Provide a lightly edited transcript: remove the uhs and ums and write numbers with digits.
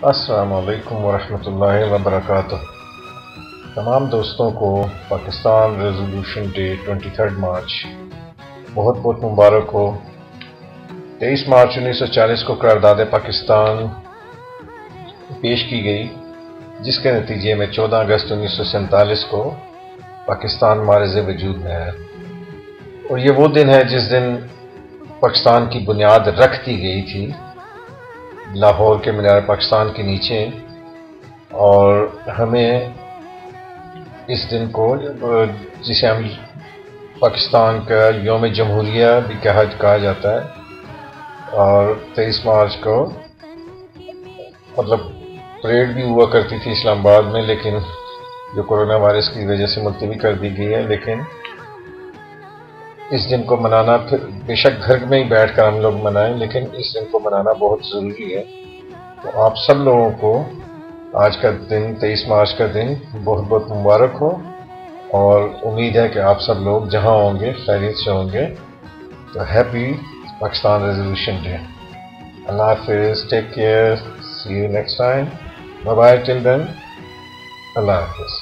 السلام علیکم ورحمۃ اللہ وبرکاتہ۔ تمام دوستوں کو پاکستان ریزولوشن ڈے 23 مارچ بہت بہت مبارک ہو۔ 23 مارچ 1940 کو قرارداد پاکستان پیش کی گئی، جس کے نتیجے میں 14 اگست 1947 کو پاکستان معرض وجود میں آیا، اور یہ وہ دن ہے جس دن پاکستان کی بنیاد رکھ دی گئی تھی لاہور کے مینار پاکستان کے نیچے، اور ہمیں اس دن کو، جسے ہم پاکستان کا یوم جمہوریہ بھی کہا جاتا ہے، اور 23 مارچ کو پریڈ بھی ہوا کرتی تھی اسلام آباد میں، لیکن جو کورونا وائرس کی وجہ سے ملتوی کر دی گئی ہے۔ لیکن اس دن کو منانا، بے شک گھر میں ہی بیٹھ کر ہم لوگ منائیں، لیکن اس دن کو منانا بہت ضروری ہے۔ تو آپ سب لوگوں کو آج کا دن، 23 مارچ کا دن بہت بہت مبارک ہو، اور امید ہے کہ آپ سب لوگ جہاں ہوں گے خیریت سے ہوں گے۔ تو ہیپی پاکستان ریزولوشن ڈے۔ اللہ حافظ، take care, see you next time, bye bye till then, اللہ حافظ۔